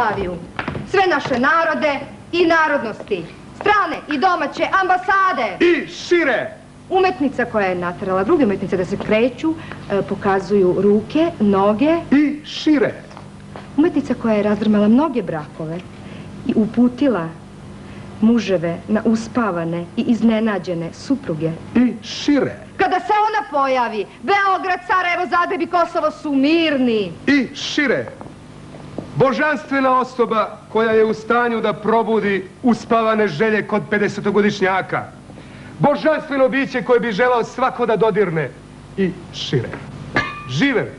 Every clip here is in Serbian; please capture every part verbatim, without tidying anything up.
Jugoslaviju, sve naše narode i narodnosti, strane i domaće ambasade. I šire! Umetnica koja je naterala druge umetnice da se kreću, pokazuju ruke, noge. I šire! Umetnica koja je razdrmala mnoge brakove i uputila muževe na uspavane i iznenađene supruge. I šire! Kada se ona pojavi, Beograd, Sarajevo, Zagreb i Kosovo su mirni. I šire! Božanstvena osoba koja je u stanju da probudi uspavane želje kod pedesetogodišnjaka. Božanstveno biće koje bi želao svako da dodirne. I šire. Živeli!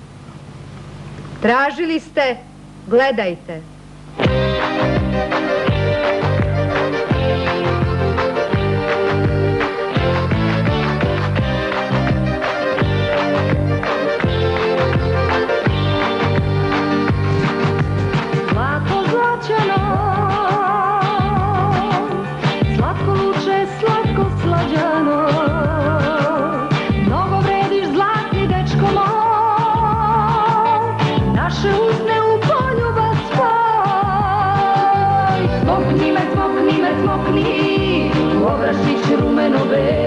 Tražili ste, gledajte. Smokni, rumeno ve